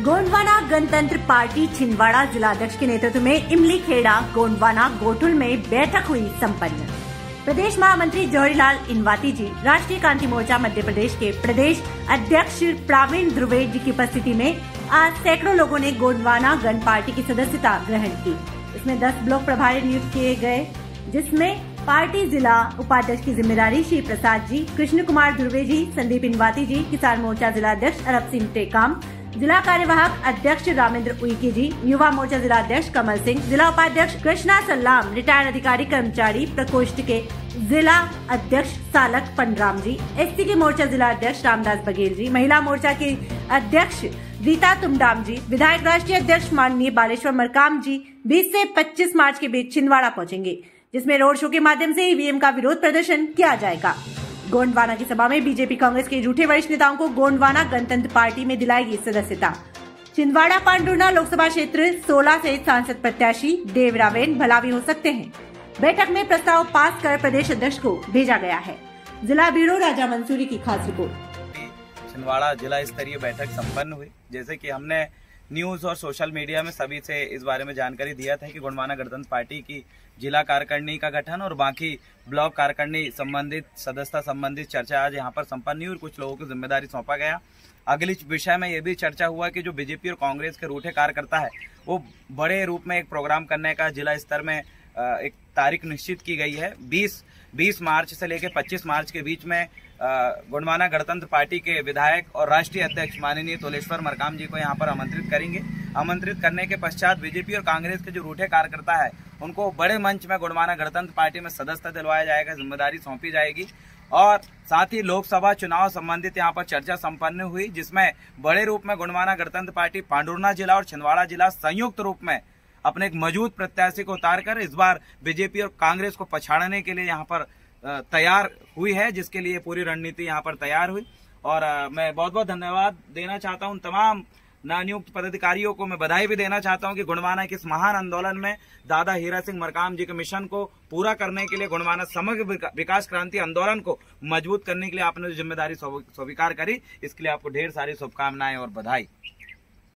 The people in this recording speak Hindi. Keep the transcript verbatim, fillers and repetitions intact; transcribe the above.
गोंडवाना गणतंत्र पार्टी छिंदवाड़ा जिलाध्यक्ष के नेतृत्व में इमली खेड़ा गोंडवाना गोठुल में बैठक हुई संपन्न। प्रदेश महामंत्री जवाहरीलाल इनवाती जी, राष्ट्रीय क्रांति मोर्चा मध्य प्रदेश के प्रदेश अध्यक्ष प्रवीण ध्रुवे जी की उपस्थिति में आज सैकड़ों लोगों ने गोंडवाना गण पार्टी की सदस्यता ग्रहण की। इसमें दस ब्लॉक प्रभारी नियुक्त किए गए, जिसमें पार्टी जिला उपाध्यक्ष की जिम्मेदारी श्री प्रसाद जी, कृष्ण कुमार ध्रुवे जी, संदीप इनवाती जी, किसान मोर्चा जिलाध्यक्ष अरब सिंह टेकाम, जिला कार्यवाहक अध्यक्ष रामेंद्र उइके जी, युवा मोर्चा जिलाध्यक्ष कमल सिंह, जिला उपाध्यक्ष कृष्णा सल्लाम, रिटायर्ड अधिकारी कर्मचारी प्रकोष्ठ के जिला अध्यक्ष सालक पंडराम जी, एससी के मोर्चा जिला अध्यक्ष रामदास बघेल जी, महिला मोर्चा के अध्यक्ष रीता तुमडाम जी, विधायक राष्ट्रीय अध्यक्ष माननीय बालेश्वर मरकाम जी बीस से पच्चीस मार्च के बीच छिंदवाड़ा पहुंचेंगे, जिसमें रोड शो के माध्यम से ईवीएम का विरोध प्रदर्शन किया जाएगा। गोंडवाना की सभा में बीजेपी कांग्रेस के झूठे वरिष्ठ नेताओं को गोंडवाना गणतंत्र पार्टी में दिलाएगी सदस्यता। छिंदवाड़ा पांडुर्ना लोकसभा क्षेत्र सोलह से सांसद प्रत्याशी देव रावेन भलावी हो सकते हैं। बैठक में प्रस्ताव पास कर प्रदेश अध्यक्ष को भेजा गया है। जिला ब्यूरो राजा मंसूरी की खास रिपोर्ट। छिंदवाड़ा जिला स्तरीय बैठक संपन्न हुई। जैसे कि हमने न्यूज और सोशल मीडिया में सभी से इस बारे में जानकारी दिया था कि गोंडवाना गणतंत्र पार्टी की जिला कार्यकारिणी का गठन और बाकी ब्लॉक कार्यकारिणी संबंधित सदस्यता संबंधित चर्चा आज यहाँ पर संपन्न हुई और कुछ लोगों को जिम्मेदारी सौंपा गया। अगली विषय में यह भी चर्चा हुआ कि जो बीजेपी और कांग्रेस के रूठे कार्यकर्ता है वो बड़े रूप में एक प्रोग्राम करने का जिला स्तर में एक तारीख निश्चित की गई है। बीस बीस मार्च से लेकर पच्चीस मार्च के बीच में गोंडवाना गणतंत्र पार्टी के विधायक और राष्ट्रीय अध्यक्ष माननीय तोलेश्वर मरकाम जी को यहाँ पर आमंत्रित करेंगे। आमंत्रित करने के पश्चात बीजेपी और कांग्रेस के जो रूठे कार्यकर्ता है उनको बड़े मंच में गोंडवाना गणतंत्र पार्टी में सदस्यता दिलवाया जाएगा, जिम्मेदारी सौंपी जाएगी। और साथ ही लोकसभा चुनाव संबंधित यहाँ पर चर्चा संपन्न हुई, जिसमें बड़े रूप में गोंडवाना गणतंत्र पार्टी पांडुर्ना जिला और छिंदवाड़ा जिला संयुक्त रूप में अपने एक मौजूद प्रत्याशी को उतारकर इस बार बीजेपी और कांग्रेस को पछाड़ने के लिए यहाँ पर तैयार हुई है, जिसके लिए पूरी रणनीति यहाँ पर तैयार हुई। और मैं बहुत बहुत धन्यवाद देना चाहता हूँ तमाम नवनियुक्त पदाधिकारियों को। मैं बधाई भी देना चाहता हूँ कि गोंडवाना के इस महान आंदोलन में दादा हीरा सिंह मरकाम जी के मिशन को पूरा करने के लिए, गोंडवाना समग्र विकास क्रांति आंदोलन को मजबूत करने के लिए आपने जो जिम्मेदारी स्वीकार करी, इसके लिए आपको ढेर सारी शुभकामनाएं और बधाई।